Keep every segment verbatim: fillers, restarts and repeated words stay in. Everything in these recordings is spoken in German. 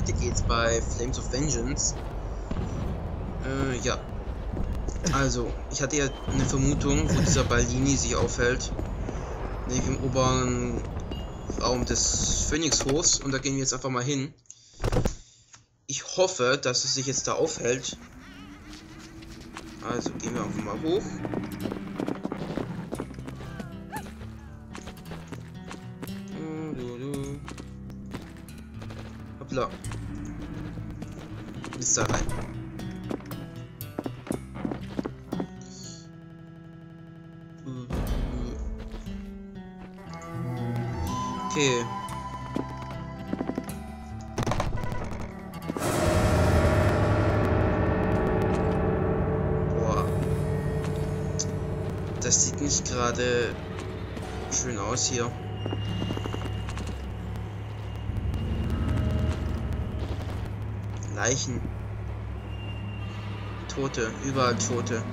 weiter geht's bei Flames of Vengeance. Äh, ja. Also, ich hatte ja eine Vermutung, wo dieser Baldini sich aufhält. Nämlich im oberen Raum des Phönixhofs. Und da gehen wir jetzt einfach mal hin. Ich hoffe, dass es sich jetzt da aufhält. Also gehen wir einfach mal hoch. Hoppla. Bis da rein. Okay. Boah. Das sieht nicht gerade schön aus hier. Leichen. Tote. Überall Tote.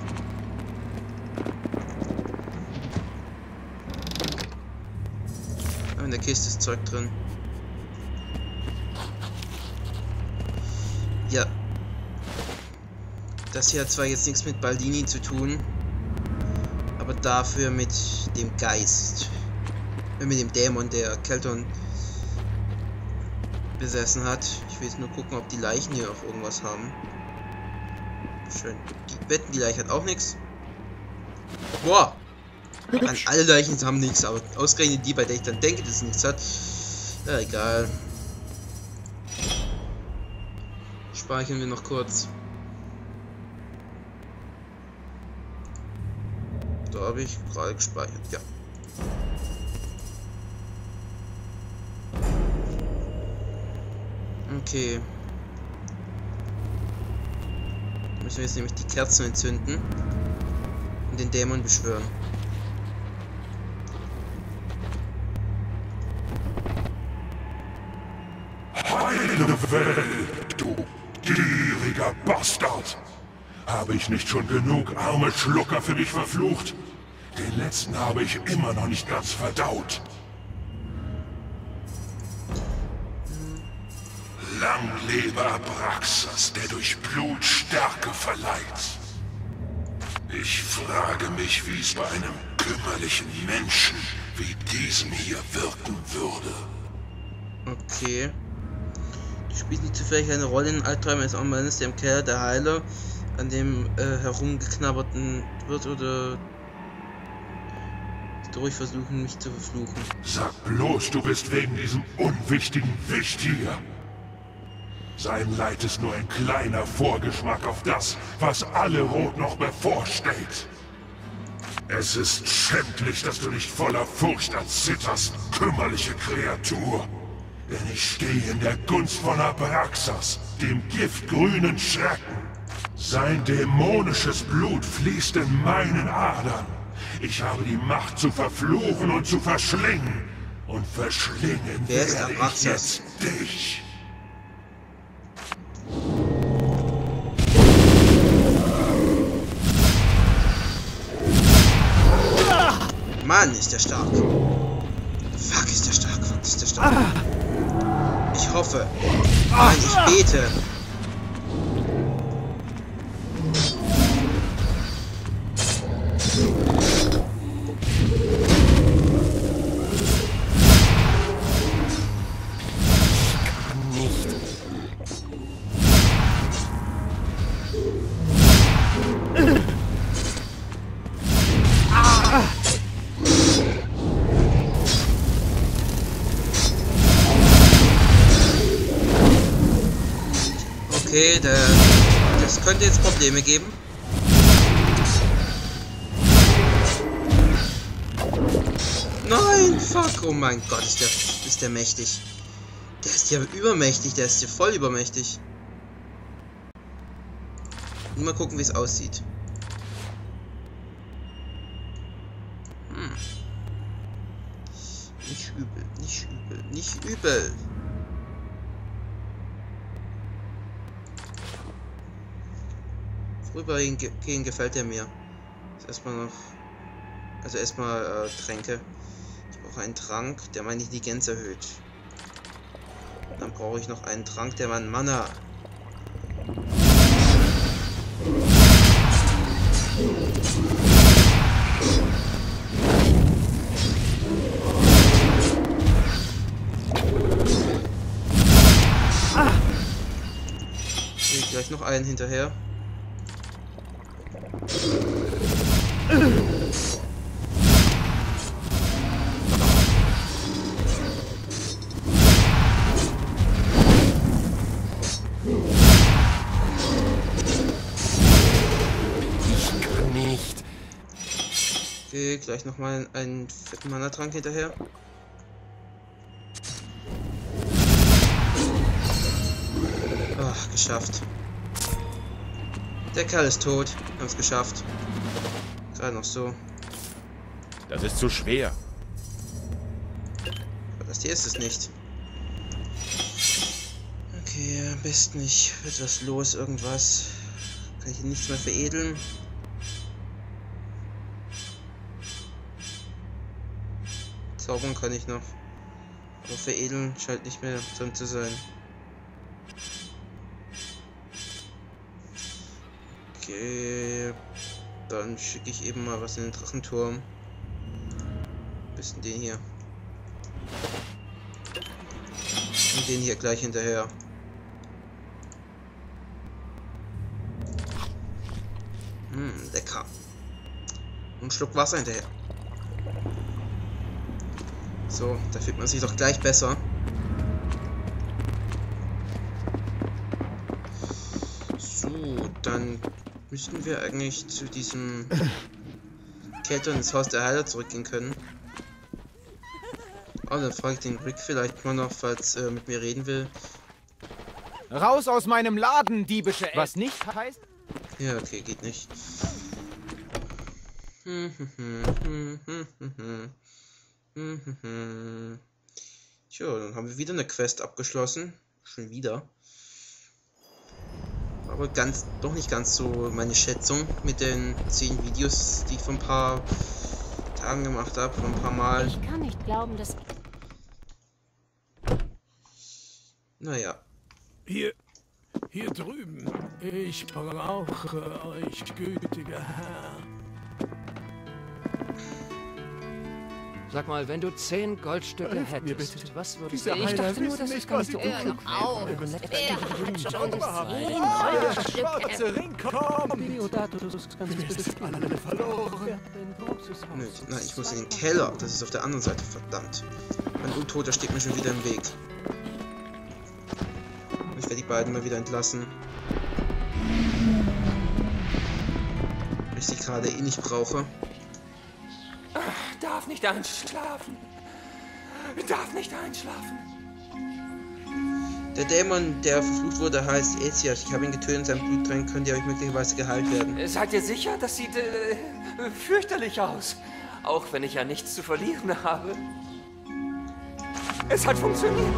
In der Kiste ist Zeug drin. Ja. Das hier hat zwar jetzt nichts mit Baldini zu tun, aber dafür mit dem Geist. Mit dem Dämon, der Kelton besessen hat. Ich will jetzt nur gucken, ob die Leichen hier auch irgendwas haben. Schön. Die wetten, die Leiche hat auch nichts. Boah! An alle Leichen haben nichts, aber ausgerechnet die, bei der ich dann denke, dass es nichts hat. Ja, egal. Speichern wir noch kurz. Da habe ich gerade gespeichert, ja. Okay. Müssen wir jetzt nämlich die Kerzen entzünden und den Dämon beschwören. Heile Welt, du gieriger Bastard! Habe ich nicht schon genug arme Schlucker für dich verflucht? Den letzten habe ich immer noch nicht ganz verdaut. Lang lebe Abraxas, der durch Blut Stärke verleiht. Ich frage mich, wie es bei einem kümmerlichen Menschen wie diesem hier wirken würde. Okay. Du spielst nicht zufällig eine Rolle in Albträumen eines Mannes, der im Keller der Heiler an dem äh, herumgeknabberten wird, oder durch versuchen, mich zu verfluchen. Sag bloß, du bist wegen diesem unwichtigen Wicht hier. Sein Leid ist nur ein kleiner Vorgeschmack auf das, was alle Rot noch bevorsteht. Es ist schändlich, dass du nicht voller Furcht erzitterst, kümmerliche Kreatur. Denn ich stehe in der Gunst von Abraxas, dem giftgrünen Schrecken. Sein dämonisches Blut fließt in meinen Adern. Ich habe die Macht zu verfluchen und zu verschlingen. Und verschlingen werde ich jetzt dich. Mann, ist der stark. Fuck, ist der stark. Fuck, ist der stark. Ich hoffe. Nein, ich bete. Okay, der, das könnte jetzt Probleme geben. Nein, fuck, oh mein Gott, ist der, ist der mächtig. Der ist ja übermächtig, der ist ja voll übermächtig. Mal gucken, wie es aussieht. Hm. Nicht übel, nicht übel, nicht übel. Vorübergehen gefällt er mir. Jetzt erstmal noch. Also erstmal äh, Tränke. Ich brauche einen Trank, der meine Intelligenz erhöht. Dann brauche ich noch einen Trank, der mein Mana. Ah. Okay, gleich noch einen hinterher. Okay, gleich nochmal einen fetten Mana-Trank hinterher. Ach, geschafft. Der Kerl ist tot. Wir haben es geschafft. Gerade noch so. Das ist zu schwer. Aber das hier ist es nicht. Okay, am besten nicht. Wird was los, irgendwas. Kann ich hier nichts mehr veredeln? Zaubern kann ich noch. Aber veredeln scheint nicht mehr drin zu sein. Okay. Dann schicke ich eben mal was in den Drachenturm. Ein bisschen den hier. Und den hier gleich hinterher. Hm, lecker. Und einen Schluck Wasser hinterher. So, da fühlt man sich doch gleich besser. So, dann müssten wir eigentlich zu diesem Kälte ins Haus der Heiler zurückgehen können. Oh, dann frage ich den Rick vielleicht mal noch, falls er mit mir reden will. Raus aus meinem Laden, diebische Ä Was nicht heißt? Ja, okay, geht nicht. Hm, hm, hm, hm, hm, hm, hm. Mhm. Tja, dann haben wir wieder eine Quest abgeschlossen. Schon wieder. Aber ganz, doch nicht ganz so meine Schätzung mit den zehn Videos, die ich vor ein paar Tagen gemacht habe, vor ein paar Mal. Ich kann nicht glauben, dass... Naja. Hier, hier drüben. Ich brauche euch, gütiger Herr. Sag mal, wenn du zehn Goldstücke Hilf mir hättest, bitte. was würdest Diese du... Ich Heiler dachte nur, wissen dass nicht, es ganz was sie dunkel tun. auf. Wer hat schon zehn Der Goldstücke? schwarze Ring kommt! Deodatus, ganz Wir sind alle verloren. Nö, nein, ich muss in den Keller. Das ist auf der anderen Seite, verdammt. Mein Untoter steht mir schon wieder im Weg. Ich werde die beiden mal wieder entlassen. Weil ich sie gerade eh nicht brauche. Darf nicht einschlafen. Darf nicht einschlafen. Der Dämon, der verflucht wurde, heißt Ethias. Ich habe ihn getötet, sein Bluttränk könnte euch möglicherweise geheilt werden. Seid ihr sicher? Das sieht äh, fürchterlich aus. Auch wenn ich ja nichts zu verlieren habe. Es hat funktioniert.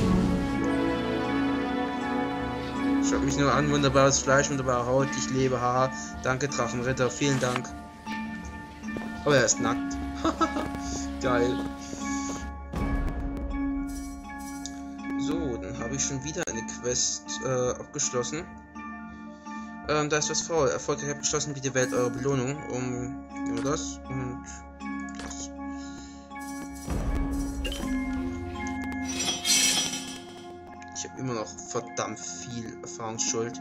Schaut mich nur an, wunderbares Fleisch, wunderbare Haut, ich lebe, haha. Danke, Drachenritter, vielen Dank. Aber er ist nackt. Geil. So, dann habe ich schon wieder eine Quest äh, abgeschlossen. Ähm, da ist was faul. Erfolgreich abgeschlossen, bitte wählt eure Belohnung. Um genau das und das. Ich habe immer noch verdammt viel Erfahrungsschuld.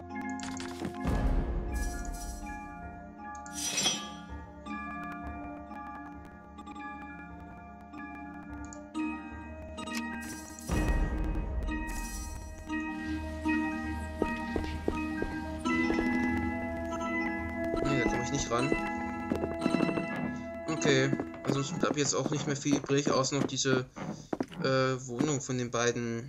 Nicht ran. Okay, also es bleibt jetzt auch nicht mehr viel übrig, außer noch diese äh, Wohnung von den beiden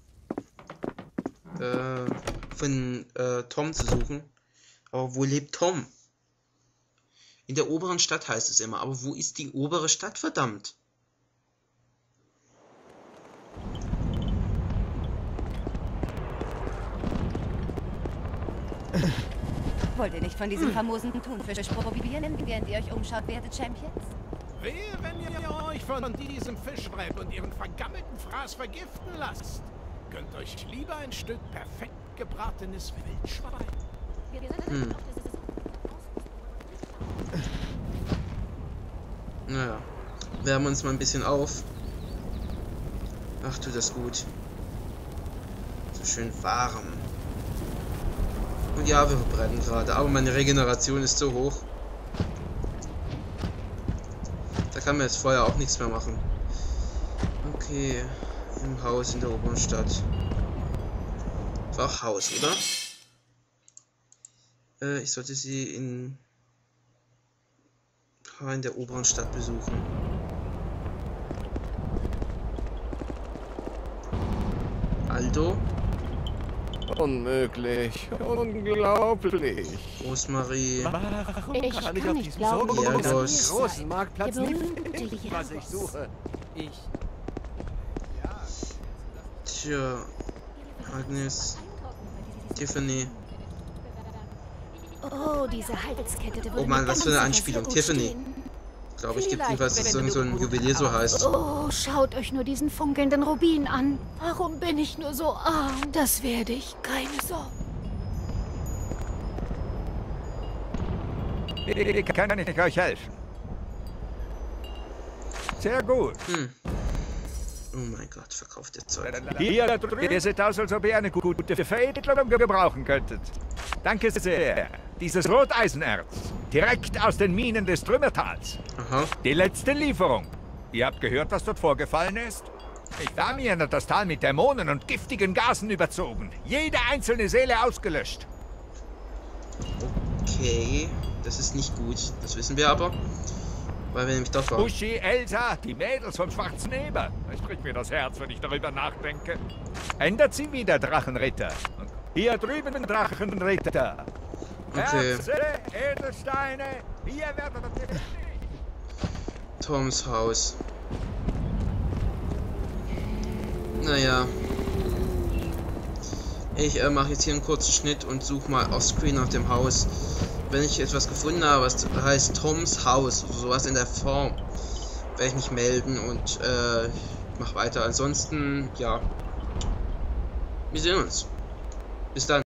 äh, von äh, Tom zu suchen. Aber wo lebt Tom? In der oberen Stadt heißt es immer, aber wo ist die obere Stadt, verdammt? Wollt ihr nicht von diesem famosen Thunfisch probieren, während ihr euch umschaut, werte Champions? Wehe, wenn ihr euch von diesem Fisch reibt und ihren vergammelten Fraß vergiften lasst. Gönnt euch lieber ein Stück perfekt gebratenes Wildschwein. Hm. Naja. Wärmen uns mal ein bisschen auf. Ach, tut das gut. So schön warm. Und ja, wir verbrennen gerade, aber meine Regeneration ist so hoch. Da kann mir jetzt vorher auch nichts mehr machen. Okay, im Haus in der oberen Stadt. War auch Haus, oder? Äh, ich sollte sie in, in der oberen Stadt besuchen. Aldo? Unmöglich. Unglaublich. Rosmarie. Warum Ich kann kann ich auf nicht diesem glauben, so dass großen es großen Marktplatz Der nicht berühmte finden, was ich Jaros. suche? Ich. Tja. Agnes. Tiffany. Oh, diese Halskette. Oh Mann, was für eine Anspielung. Tiffany. Glaube ich, gibt jedenfalls, dass irgend so ein Juwelier so heißt. Oh, schaut euch nur diesen funkelnden Rubin an. Warum bin ich nur so arm? Das werde ich. Keine Sorge. Wie kann ich euch helfen? Sehr gut. Hm. Oh mein Gott, verkauft ihr Zeug. Hier, ihr seht aus, als ob ihr eine gute Veredelung gebrauchen könntet. Danke sehr. Dieses Roteisenerz. Direkt aus den Minen des Trümmertals. Aha. Die letzte Lieferung. Ihr habt gehört, was dort vorgefallen ist? Ich war mir hat das Tal mit Dämonen und giftigen Gasen überzogen. Jede einzelne Seele ausgelöscht. Okay. Das ist nicht gut. Das wissen wir aber. Weil wir nämlich dort waren. Uschi, Elsa, die Mädels vom Schwarzen Eber. Es bricht mir das Herz, wenn ich darüber nachdenke. Ändert sie wieder, Drachenritter. Und hier drüben, Drachenritter. Okay. Erze, Edelsteine, hier werdet ihr nicht. Toms Haus. Naja. Ich äh, mache jetzt hier einen kurzen Schnitt und suche mal offscreen nach dem Haus. Wenn ich etwas gefunden habe, was heißt Toms Haus, oder sowas in der Form, werde ich mich melden und äh, mach weiter. Ansonsten, ja. Wir sehen uns. Bis dann.